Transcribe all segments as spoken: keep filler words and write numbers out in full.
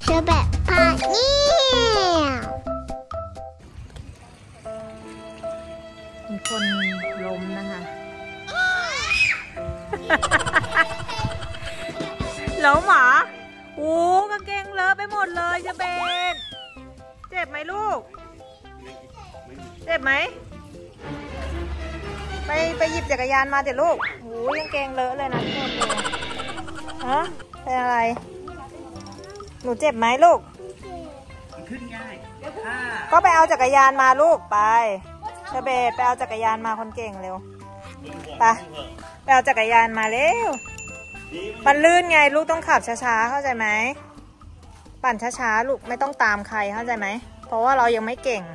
อแบบพาเนี่ยมีคนล้มนะคะล้มหรอโอ้กางเกงเลอะไปหมดเลยจะเบนเจ็บไหมลูกเจ็บไหมไปไปหยิบจักรยานมาเดี๋ยวลูกโอ้ยกางเกงเลอะเลยนะทุกคนเลยฮะเป็นอะไรหนูเจ็บไหมลูกขึ้นง่ายก็ไปเอาจักรยานมาลูกไปเชเบตไปเอาจักรยานมาคนเก่งเร็วไปไปเอาจักรยานมาเร็วปั่นลื่นไงลูกต้องขับช้าๆเข้าใจไหมปั่นช้าๆลูกไม่ต้องตามใครเข้าใจไหมเพราะว่าเรายังไม่เก่ง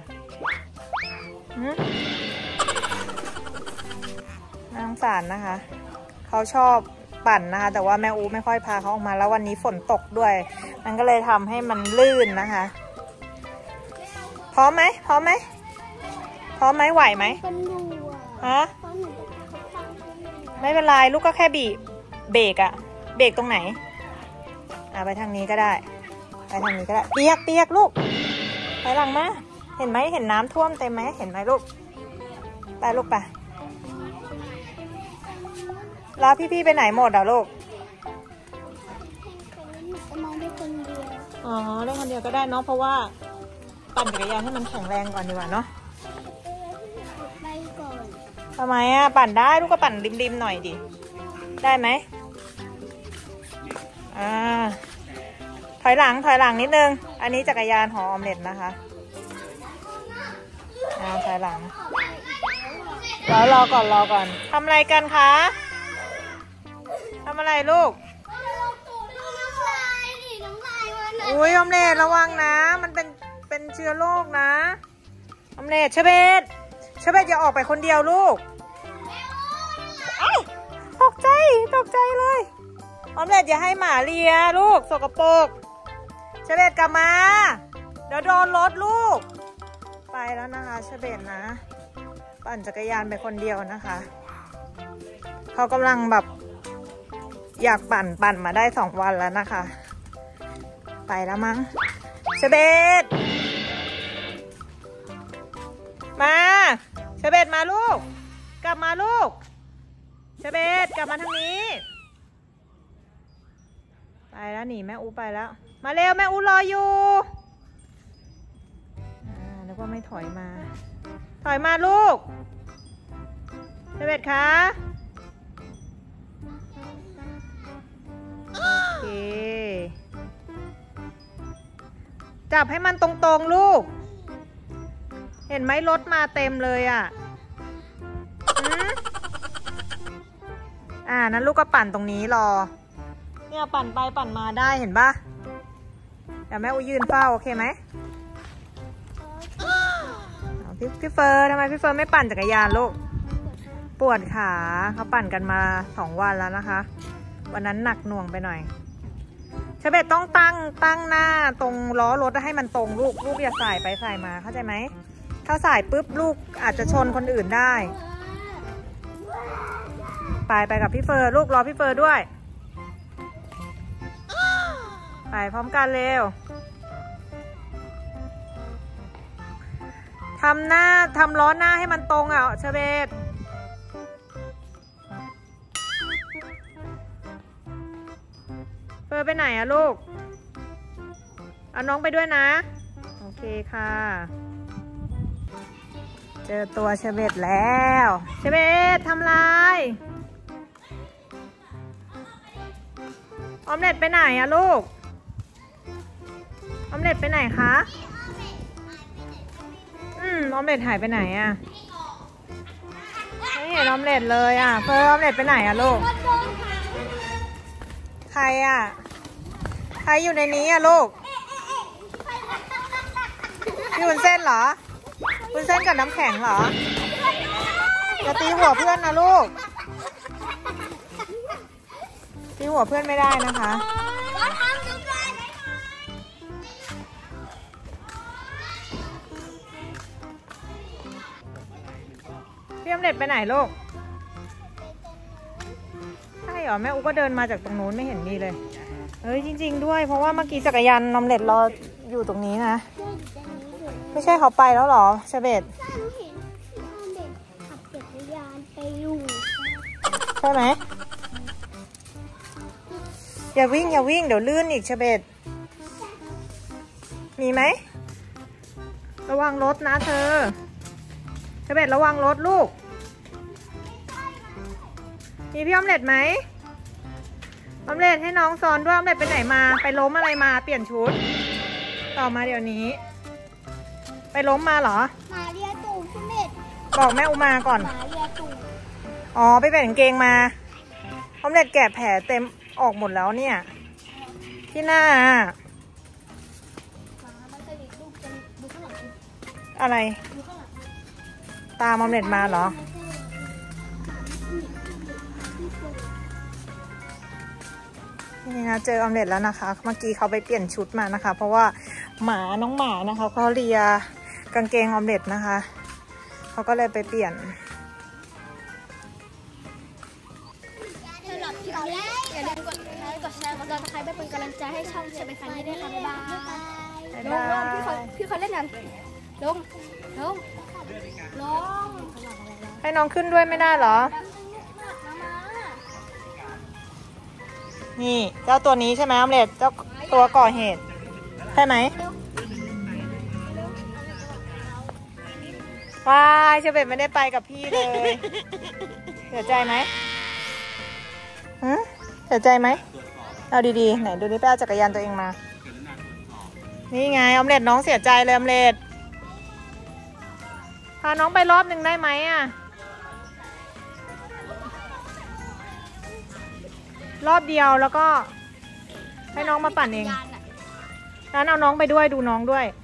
น่าสงสารนะคะเขาชอบปั่นนะคะแต่ว่าแม่อูไม่ค่อยพาเขาออกมาแล้ววันนี้ฝนตกด้วยมันก็เลยทำให้มันลื่นนะคะพร้อมไหมพร้อมไหมพร้อมไหมไหวไหมฮะไม่เป็นไรลูกก็แค่บีบเบรกอะเบรกตรงไหนอ่ะไปทางนี้ก็ได้ไปทางนี้ก็ได้เปียกเปียกลูกไปหลังมาเห็นไหมเห็นน้ำท่วมเต็มไหมเห็นไหมลูกไปลูกไปแล้วพี่ๆไปไหนหมดอ่ะลูกมาได้คนเดียวอ๋อได้คนเดียวก็ได้เนาะเพราะว่าปั่นจักรยานให้มันแข็งแรงก่อนดีกว่าเนาะไปก่อนทำไมอ่ะปั่นได้ลูกก็ปั่นริมๆหน่อยดิได้ไหมอ่าถอยหลังถอยหลังนิดนึงอันนี้จักรยานของออมเล็ตนะคะอ่าถอยหลังรอรอก่อนรอก่อนทำอะไรกันคะทำอะไรลูกอุ้ยออมเล็ตระวังนะมันเป็นเป็นเชื้อโรคนะออมเล็ตเชเบตเชเบตอย่าออกไปคนเดียวลูกตกใจตกใจเลยออมเล็ตอย่าให้หมาเลียลูกสกปรกเชเบตกลับมาเดี๋ยวโดนรถลูกไปแล้วนะคะเชเบตนะปั่นจักรยานไปคนเดียวนะคะเขากำลังแบบอยากปั่นปั่นมาได้สองวันแล้วนะคะไปแล้วมั้งเชเบตมาเชเบตมาลูกกลับมาลูกเชเบตกลับมาทางนี้ไปแล้วหนีแม่อูไปแล้วมาเร็วแม่อูรออยู่อ่าแล้วก็ไม่ถอยมาถอยมาลูกเชเบตคะโอเคจับให้มันตรงๆลูกเห็นไหมรถมาเต็มเลยอ่ะอ่านั้นลูกก็ปั่นตรงนี้รอเนี่ยปั่นไปปั่นมาได้เห็นปะเดี๋ยวแม่อูยืนเฝ้าโอเคไหมพี่พี่เฟิร์นทำไมพี่เฟิร์นไม่ปั่นจักรยานลูกปวดขาเขาปั่นกันมาสองวันแล้วนะคะวันนั้นหนักหน่วงไปหน่อยเชเบตต้องตั้งตั้งหน้าตรงล้อรถให้มันตรงลูกลูกอย่าสายไปสายมาเข้าใจไหมถ้าสายปุ๊บลูกอาจจะชนคนอื่นได้ไปไปกับพี่เฟิร์นลูกรอพี่เฟิร์นด้วยไปพร้อมกันเร็วทำหน้าทำล้อหน้าให้มันตรงอ่ะเชเบตเฟิร์นไปไหนอะลูกเอาน้องไปด้วยนะโอเคค่ะเจอตัวเชเบตแล้วเชเบตทำไรออมเล็ตไปไหนอะลูกออมเล็ตไปไหนคะอืมออมเล็ตหายไปไหนอะไม่เห็นออมเล็ตเลยอะเฟิร์นออมเล็ตไปไหนอะลูกใครอะใครอยู่ในนี้อะลูกพี่วุ้นเส้นเหรอวุ้นเส้นกับน้ำแข็งเหรออย่าตีหัวเพื่อนนะลูกตีหัวเพื่อนไม่ได้นะคะพี่อมเล็ตไปไหนลูกใช่เหรอแม่อูก็เดินมาจากตรงนู้นไม่เห็นมีเลยเฮ้ยจริงๆด้วยเพราะว่าเมื่อกี้จักรยานนอมเล็ตรออยู่ตรงนี้นะไม่ใช่เขาไปแล้วเหรอเชเบตถ้าหนูเห็นน้องเด็กขับจักรยานไปอยู่ใช่ไหมอย่าวิ่งอย่าวิ่งเดี๋ยวลื่นอีกเชเบตมีไหมระวังรถนะเธอเชเบตระวังรถลูกมีพี่ออมเล็ตไหมออมเล็ตให้น้องซ้อนด้วยออมเล็ตไปไหนมาไปล้มอะไรมาเปลี่ยนชุดต่อมาเดี๋ยวนี้ไปล้มมาเหรอหมาเรียตูดพี่เม็ดบอกแม่อุมาก่อนหมาเรียตูดอ๋อไปเปลี่ยนกางเกงมาออมเล็ตแกะแผลเต็มออกหมดแล้วเนี่ยที่หน้าหมามันจะดิลูกจะดูข้างหลังอะไรดูข้างหลังตามออมเล็ตมาเหรอนี่นะเจอออมเล็ตแล้วนะคะเมื่อกี้เขาไปเปลี่ยนชุดมานะคะ เพราะว่าหมาน้องหมานะคะเขาเลียกางเกงออมเล็ตนะคะเขาก็เลยไปเปลี่ยนสำหรับคลิปนี้อย่าลืมกดไลค์กดแชร์กดซับสไครป์เพื่อเป็นกำลังใจให้ช่องเชฟไปฟันนี่ด้วยค่ะบ๊ายบายบ๊ายลบางลงพี่เขายพี่เขาเล่นกันลงลงลงให้น้องขึ้นด้วยไม่ได้เหรอ นี่เจ้าตัวนี้ใช่ไหมออมเล็ตเจ้าตัวก่อเหตุใช่ไหมว้ายเชเบตไม่ได้ไปกับพี่เลยเสียใจไหมฮะเสียใจไหมเอาดีๆไหนดูนี่ไปเอาจักรยานตัวเองมานี่ไงออมเล็ตน้องเสียใจเลยออมเล็ตพาน้องไปรอบหนึ่งได้ไหมอ่ะรอบเดียวแล้วก็ให้น้องมาปั่นเองงั้นเอาน้องไปด้วยดูน้องด้วย